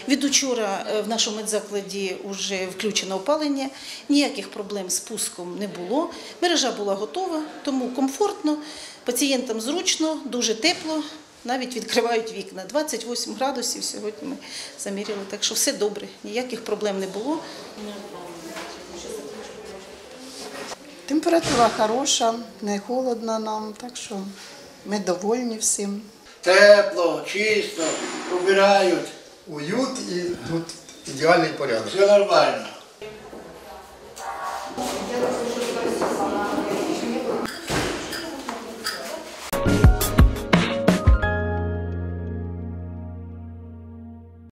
Від учора в нашому медзакладі вже включено опалення, ніяких проблем з пуском не було. Мережа була готова, тому комфортно, пацієнтам зручно, дуже тепло, навіть відкривають вікна. 28 градусів сьогодні ми заміряли, так що все добре, ніяких проблем не було. Температура хороша, не холодно нам, так що ми довольні всім. Тепло, чисто, убирають. Уют і тут ідеальний порядок. Все нормально.